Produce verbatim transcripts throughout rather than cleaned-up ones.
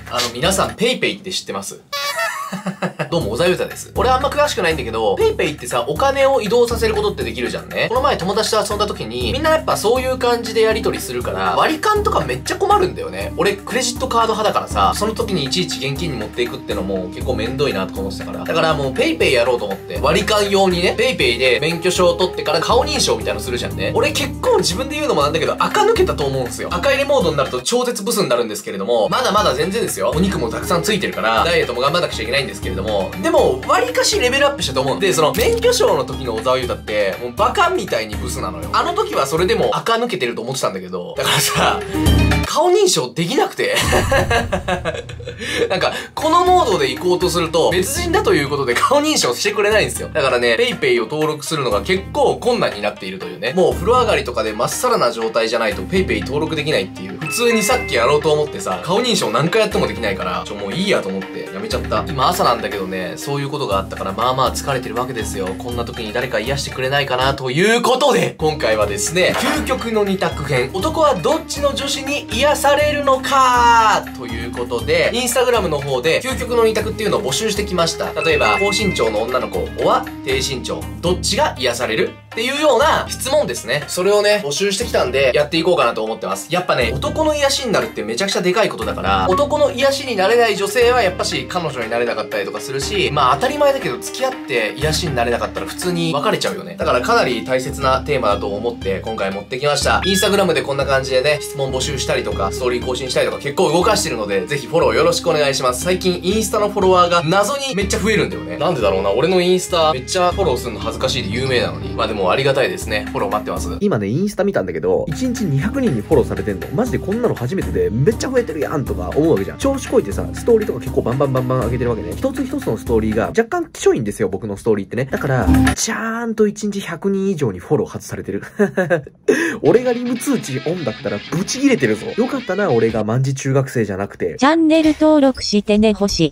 あの、皆さん、ペイペイって知ってます？どうも、小沢優太です。俺あんま詳しくないんだけど、ペイペイってさ、お金を移動させることってできるじゃんね。この前友達と遊んだ時に、みんなやっぱそういう感じでやり取りするから、割り勘とかめっちゃ困るんだよね。俺、クレジットカード派だからさ、その時にいちいち現金に持っていくってのも結構めんどいなとか思ってたから。だからもうペイペイやろうと思って、割り勘用にね、ペイペイで免許証を取ってから顔認証みたいなのするじゃんね。俺結構自分で言うのもなんだけど、垢抜けたと思うんですよ。赤入れモードになると超絶ブスになるんですけれども、まだまだ全然ですよ。お肉もたくさんついてるから、ダイエットも頑張らなくちゃいけないんですけれども、でも、割りかしレベルアップしたと思うんで、その、免許証の時の小沢優太って、もうバカみたいにブスなのよ。あの時はそれでも垢抜けてると思ってたんだけど、だからさ、顔認証できなくて。なんか、このモードで行こうとすると、別人だということで顔認証してくれないんですよ。だからね、ペイペイを登録するのが結構困難になっているというね。もう風呂上がりとかでまっさらな状態じゃないとペイペイ登録できないっていう。普通にさっきやろうと思ってさ、顔認証何回やってもできないから、ちょ、もういいやと思ってやめちゃった。今朝なんだけどね、そういうことがあったから、まあまあ疲れてるわけですよ。こんな時に誰か癒してくれないかなということで、今回はですね、究極の二択編、男はどっちの女子に癒されるのかということで、インスタグラムの方で究極の二択っていうのを募集してきました。例えば、高身長の女の子は低身長、どっちが癒されるっていうような質問ですね。それをね、募集してきたんで、やっていこうかなと思ってます。やっぱね、男の癒しになるってめちゃくちゃでかいことだから、男の癒しになれない女性はやっぱし彼女になれなかったりとかするし、まあ当たり前だけど付き合って癒しになれなかったら普通に別れちゃうよね。だからかなり大切なテーマだと思って今回持ってきました。インスタグラムでこんな感じでね、質問募集したりとか、ストーリー更新したりとか結構動かしてるので、ぜひフォローよろしくお願いします。最近インスタのフォロワーが謎にめっちゃ増えるんだよね。なんでだろうな、俺のインスタめっちゃフォローするの恥ずかしいで有名なのに。まあでもありがたいですね。フォロー待ってます。 今ね、インスタ見たんだけど、いちにちにひゃくにんにフォローされてんの。マジでこんなの初めてで、めっちゃ増えてるやんとか思うわけじゃん。調子こいてさ、ストーリーとか結構バンバンバンバン上げてるわけね。一つ一つのストーリーが若干きしょいんですよ、僕のストーリーってね。だから、ちゃーんといちにちひゃくにん以上にフォロー外されてる。俺がリム通知オンだったらブチ切れてるぞ。よかったな、俺が万事中学生じゃなくて。 チャンネル登録してね、星。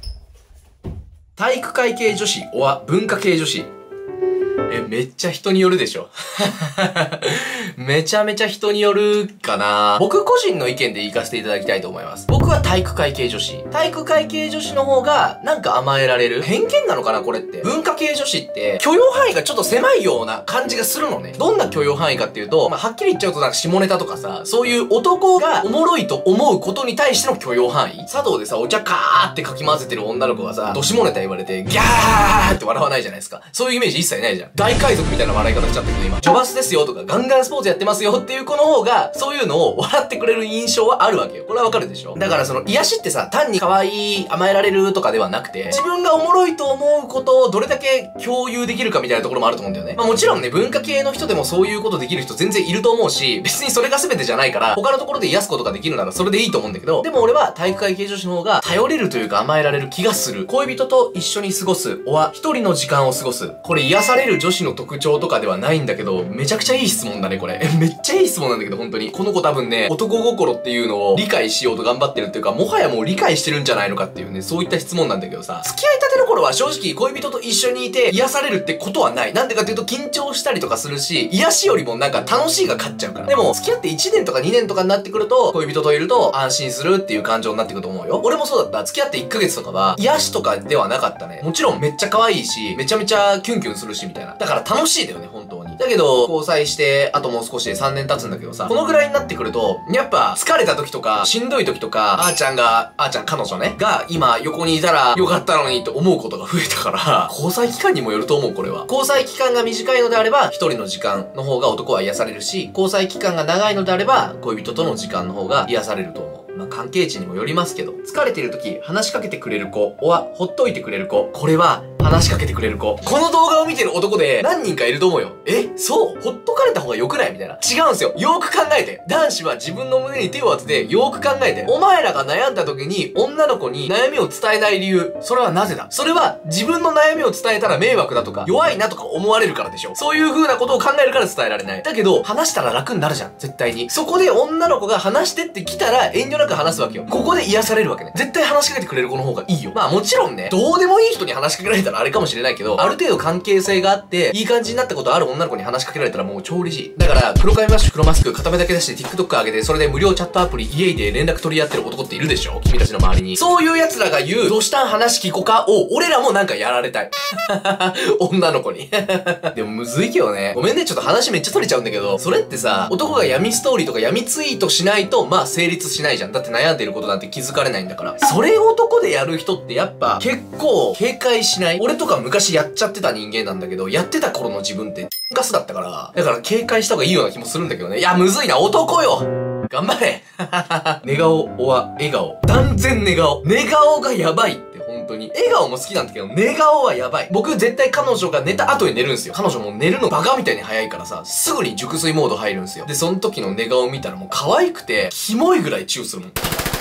体育会系女子、おわ、文化系女子。え、めっちゃ人によるでしょ。めちゃめちゃ人によるかな。僕個人の意見で言いかせていただきたいと思います。僕は体育会系女子。体育会系女子の方が、なんか甘えられる。偏見なのかなこれって。文化系女子って、許容範囲がちょっと狭いような感じがするのね。どんな許容範囲かっていうと、まあ、はっきり言っちゃうとなんか下ネタとかさ、そういう男がおもろいと思うことに対しての許容範囲。茶道でさ、お茶カーってかき混ぜてる女の子がさ、ど下ネタ言われて、ギャーって笑わないじゃないですか。そういうイメージ一切ないじゃん。大海賊みたいな笑い方しちゃってるけど今。ジョバスですよとか、ガンガンスポーツやってますよっていう子の方が、そういうのを笑ってくれる印象はあるわけよ。これはわかるでしょ？だからその、癒しってさ、単に可愛い、甘えられるとかではなくて、自分がおもろいと思うことをどれだけ共有できるかみたいなところもあると思うんだよね。まあもちろんね、文化系の人でもそういうことできる人全然いると思うし、別にそれが全てじゃないから、他のところで癒すことができるならそれでいいと思うんだけど、でも俺は体育会系女子の方が頼れるというか甘えられる気がする。恋人と一緒に過ごす、おは一人の時間を過ごす。これ癒される女子の特徴とかではないんだけど、めちゃくちゃいい質問だね、これ。え、めっちゃいい質問なんだけど、本当に。この子多分ね、男心っていうのを理解しようと頑張ってるっていうか、もはやもう理解してるんじゃないのかっていうね、そういった質問なんだけどさ、付き合いたての頃は正直恋人と一緒にいて癒されるってことはない。なんでかっていうと緊張したりとかするし、癒しよりもなんか楽しいが勝っちゃうから。でも、付き合っていちねんとかにねんとかになってくると、恋人といると安心するっていう感情になってくると思うよ。俺もそうだった。付き合っていっかげつとかは、癒しとかではなかったね。もちろんめっちゃ可愛いし、めちゃめちゃキュンキュンするしみたいな。だから楽しいだよね、本当に。だけど、交際して、あともう少しでさんねん経つんだけどさ、このぐらいになってくると、やっぱ疲れた時とか、しんどい時とか、あーちゃんが、あーちゃん彼女ね、が今横にいたらよかったのにと思うことが増えたから、交際期間にもよると思う、これは。交際期間が短いのであれば、一人の時間の方が男は癒されるし、交際期間が長いのであれば、恋人との時間の方が癒されると思う。まあ、関係値にもよりますけど、疲れてる時、話しかけてくれる子、おは、ほっといてくれる子、これは、話しかけてくれる子。この動画を見てる男で何人かいると思うよ。え、そうほっとかれた方が良くないみたいな。違うんすよ。よーく考えて。男子は自分の胸に手を当てて、よーく考えて。お前らが悩んだ時に、女の子に悩みを伝えない理由。それはなぜだ？それは、自分の悩みを伝えたら迷惑だとか、弱いなとか思われるからでしょ。そういう風なことを考えるから伝えられない。だけど、話したら楽になるじゃん。絶対に。そこで女の子が話してって来たら、遠慮なく話すわけよ。ここで癒されるわけね。絶対話しかけてくれる子の方がいいよ。まあもちろんね、どうでもいい人に話しかけられたら、 からあれかもしれないけど、ある程度関係性があって、いい感じになったことある女の子に話しかけられたらもう超嬉しい。だから、黒髪マッシュ黒マスク、片目だけ出して TikTok 上げて、それで無料チャットアプリ、イエイで連絡取り合ってる男っているでしょ？君たちの周りに。そういう奴らが言う、どうしたん話聞こかを、俺らもなんかやられたい。女の子に。でもむずいけどね。ごめんね、ちょっと話めっちゃ取れちゃうんだけど、それってさ、男が闇ストーリーとか闇ツイートしないと、まあ成立しないじゃん。だって悩んでることなんて気づかれないんだから。それを男でやる人ってやっぱ、結構、警戒しない。俺とか昔やっちゃってた人間なんだけど、やってた頃の自分って、ガスだったから、だから警戒した方がいいような気もするんだけどね。いや、むずいな、男よ頑張れ寝顔、おわ、笑顔。断然寝顔。寝顔がやばいって、本当に。笑顔も好きなんだけど、寝顔はやばい。僕絶対彼女が寝た後に寝るんですよ。彼女も寝るのバカみたいに早いからさ、すぐに熟睡モード入るんですよ。で、その時の寝顔見たらもう可愛くて、キモいぐらいチューするもん。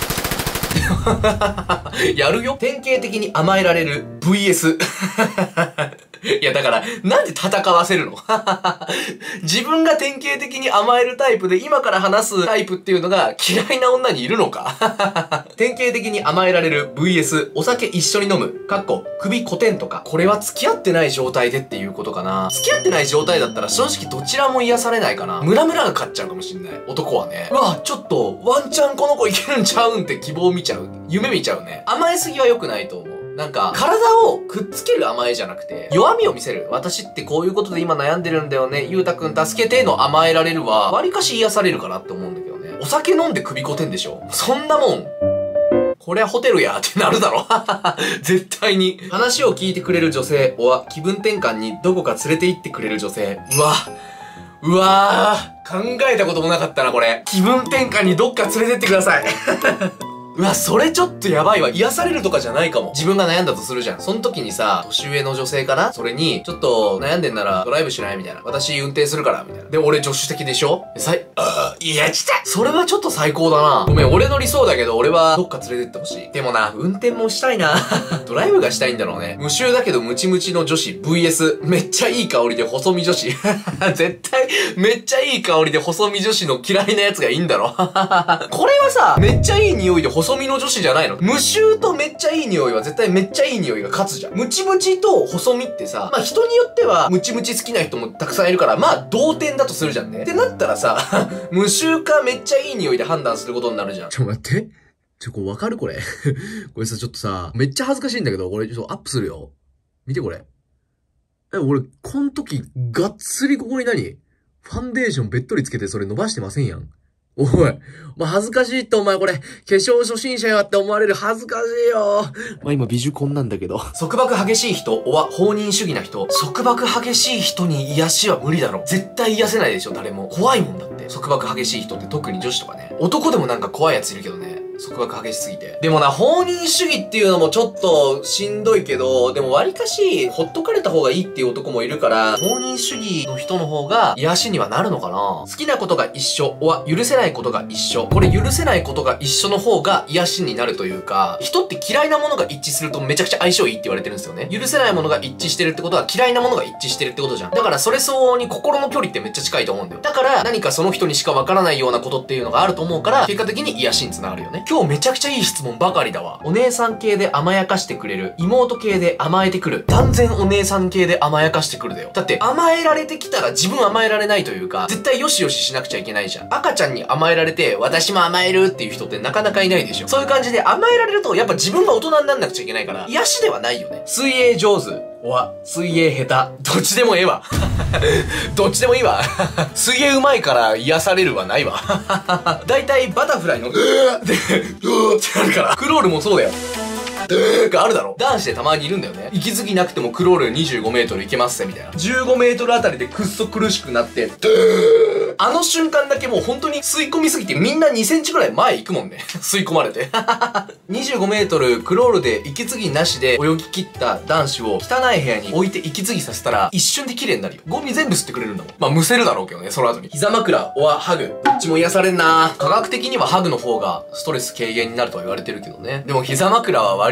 やるよ。典型的に甘えられる ブイエス。いやだから、なんで戦わせるの自分が典型的に甘えるタイプで今から話すタイプっていうのが嫌いな女にいるのか典型的に甘えられる ブイエス お酒一緒に飲む。かっこ、首コテンとか。これは付き合ってない状態でっていうことかな。付き合ってない状態だったら正直どちらも癒されないかな。ムラムラが勝っちゃうかもしんない。男はね。うわ、ちょっと、ワンチャンこの子いけるんちゃうんって希望見ちゃう。夢見ちゃうね。甘えすぎは良くないと思う。なんか、体をくっつける甘えじゃなくて、弱みを見せる。私ってこういうことで今悩んでるんだよね。ゆうたくん助けての甘えられるは、割かし癒されるかなって思うんだけどね。お酒飲んで首こてんでしょ？そんなもん。これはホテルやってなるだろ絶対に。話を聞いてくれる女性は、気分転換にどこか連れて行ってくれる女性。うわ。うわー。考えたこともなかったな、これ。気分転換にどっか連れてってください。うわ、それちょっとやばいわ。癒されるとかじゃないかも。自分が悩んだとするじゃん。その時にさ、年上の女性かな？それに、ちょっと悩んでんならドライブしないみたいな。私運転するから、みたいな。で、俺助手席でしょ？さい、あー、いや、ちたそれはちょっと最高だな。ごめん、俺の理想だけど、俺はどっか連れてってほしい。でもな、運転もしたいな。ドライブがしたいんだろうね。無臭だけどムチムチの女子 ブイエス。めっちゃいい香りで細身女子。絶対、めっちゃいい香りで細身女子の嫌いなやつがいいんだろ。これはさ、めっちゃいい匂いで細身の女子じゃないの？無臭とめっちゃいい匂いは絶対めっちゃいい匂いが勝つじゃん。ムチムチと細身ってさ、まあ人によってはムチムチ好きな人もたくさんいるから、まあ同点だとするじゃんね。ってなったらさ、無臭かめっちゃいい匂いで判断することになるじゃん。 ちょ、待って。ちょ、これわかるこれ。これさ、ちょっとさ、めっちゃ恥ずかしいんだけど、これちょっとアップするよ。見てこれ。え、俺、こん時、がっつりここに何？ファンデーションべっとりつけてそれ伸ばしてませんやん。おい。まあ、恥ずかしいってお前これ、化粧初心者やって思われる恥ずかしいよ。まあ、今美女コンなんだけど。 束縛激しい人、おは放任主義な人。束縛激しい人に癒しは無理だろ。絶対癒せないでしょ、誰も。怖いもんだって。束縛激しい人って特に女子とかね。男でもなんか怖いやついるけどね。束縛激しすぎて。でもな、放任主義っていうのもちょっとしんどいけど、でも割かし、ほっとかれた方がいいっていう男もいるから、放任主義の人の方が癒しにはなるのかな。好きなことが一緒は許せないことが一緒。これ許せないことが一緒の方が癒しになるというか、人って嫌いなものが一致するとめちゃくちゃ相性いいって言われてるんですよね。許せないものが一致してるってことは嫌いなものが一致してるってことじゃん。だからそれ相応に心の距離ってめっちゃ近いと思うんだよ。だから何かその人にしかわからないようなことっていうのがあると思うから、結果的に癒しにつながるよね。今日めちゃくちゃいい質問ばかりだわ。お姉さん系で甘やかしてくれる。妹系で甘えてくる。断然お姉さん系で甘やかしてくるだよ。だって甘えられてきたら自分甘えられないというか、絶対よしよししなくちゃいけないじゃん。赤ちゃんに甘えられて、私も甘えるっていう人ってなかなかいないでしょ。そういう感じで甘えられると、やっぱ自分が大人になんなくちゃいけないから、癒しではないよね。水泳上手。は、水泳下手。どっちでもええわ。どっちでもいいわ。水泳上手いから癒されるはないわ。だいたいバタフライの、うーって、うーってなるから。クロールもそうだよ。があるだろ。男子でたまにいるんだよね。息継ぎなくてもクロールにじゅうごメートルいけますぜ、みたいな。じゅうごメートルあたりでくっそ苦しくなって、あの瞬間だけもう本当に吸い込みすぎてみんなにセンチくらい前行くもんね。吸い込まれて。にじゅうごメートルクロールで息継ぎなしで泳ぎ切った男子を汚い部屋に置いて息継ぎさせたら一瞬で綺麗になるよ。ゴミ全部吸ってくれるんだもん。まあむせるだろうけどね、その後に。膝枕、おはハグ。どっちも癒されんな。科学的にはハグの方がストレス軽減になるとは言われてるけどね。でも膝枕は割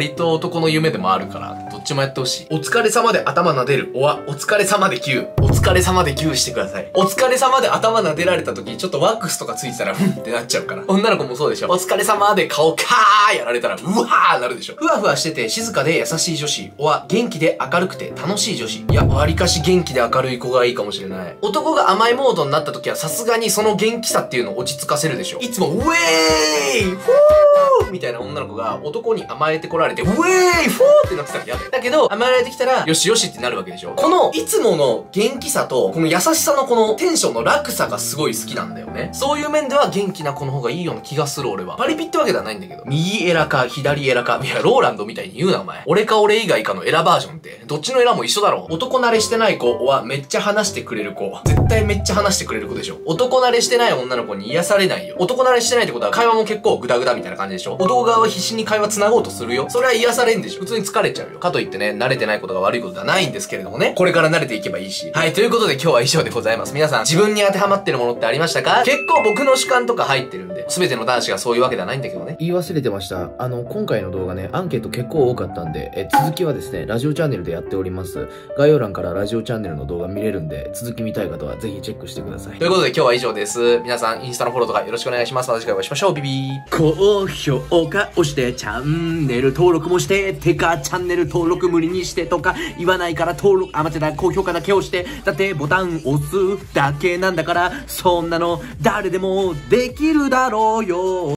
割と男の夢でもあるから、どっちもやってほしい。お疲れ様で頭撫でる。おわ、お疲れ様でキュー。お疲れ様でキューしてください。お疲れ様で頭撫でられた時、ちょっとワックスとかついてたら、ふんってなっちゃうから。女の子もそうでしょ。お疲れ様で顔カーやられたら、うわーなるでしょ。ふわふわしてて、静かで優しい女子。おわ、元気で明るくて楽しい女子。いや、わりかし元気で明るい子がいいかもしれない。男が甘いモードになった時は、さすがにその元気さっていうのを落ち着かせるでしょ。いつも、ウェーイフーみたいな女の子が男に甘えてこられて、ウェーイフーってなってたら嫌だよ。だけど、甘えられてきたら、よしよしってなるわけでしょ。この、いつもの元気さと、この優しさのこのテンションの落差がすごい好きなんだよね。そういう面では元気な子の方がいいような気がする俺は。パリピってわけではないんだけど。右エラか左エラか。いや、ローランドみたいに言うなお前。俺か俺以外かのエラバージョンって。どっちのエラも一緒だろ。男慣れしてない子はめっちゃ話してくれる子。絶対めっちゃ話してくれる子でしょ。男慣れしてない女の子に癒されないよ。男慣れしてないってことは会話も結構グダグダみたいな感じでしょ。男側は必死に会話繋ごうとするよ。それは癒されんでしょ。普通に疲れちゃうよ。かといってね、慣れてないことが悪いことではないんですけれどもね。これから慣れていけばいいし。はい、ということで今日は以上でございます。皆さん、自分に当てはまってるものってありましたか？結構僕の主観とか入ってるんで、全ての男子がそういうわけではないんだけどね。 言い忘れてました。あの、今回の動画ね、アンケート結構多かったんで、え、続きはですね、ラジオチャンネルでやっております。概要欄からラジオチャンネルの動画見れるんで、続き見たい方はぜひチェックしてください。 ということで今日は以上です。皆さん、インスタのフォローとかよろしくお願いします。また次回お会いしましょう。ビビー。 高評価押して、チャンネル登録もして、てか、チャンネル登録無理にしてとか言わないから登録、あ、間違えた、高評価だけ押して、だってボタン押すだけなんだから、そんなの誰でもできるだろうよ。